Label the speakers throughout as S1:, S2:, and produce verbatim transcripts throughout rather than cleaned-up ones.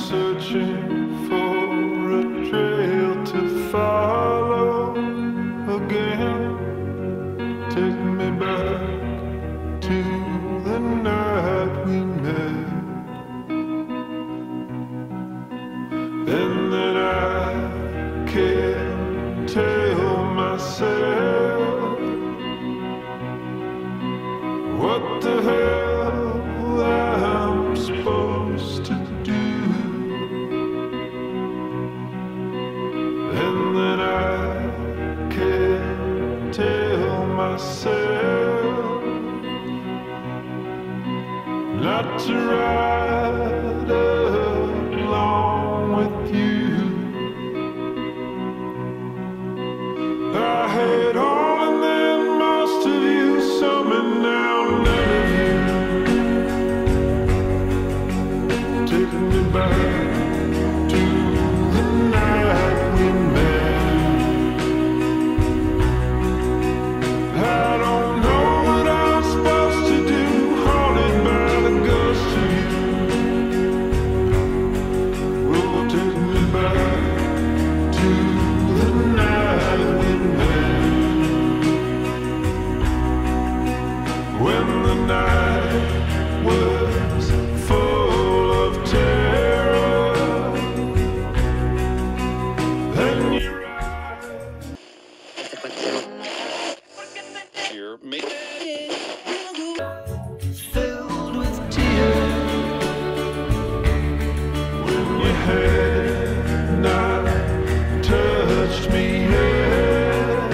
S1: searching for a trail to follow again. Take me back to the night we met, and then I can't tell myself what the hell I'm supposed to do. And then I can't tell myself not to ride along with you. I had all and then most of you, some and now none of you. Take me back to the night we met. I don't know what I'm supposed to do, haunted by the ghost of you. Oh, take me back to the night we met, when the night was full of terror, and your eyes
S2: You're making
S1: filled with tears, when your hand not touched me yet.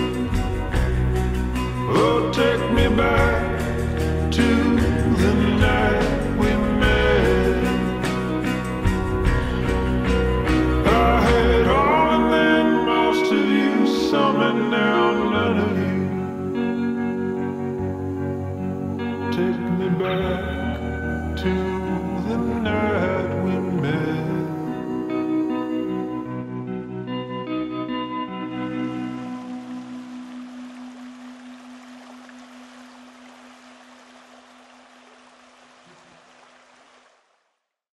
S1: Oh, take me back to the night we met. I had all and then most of you, some and now none of you. Take me back to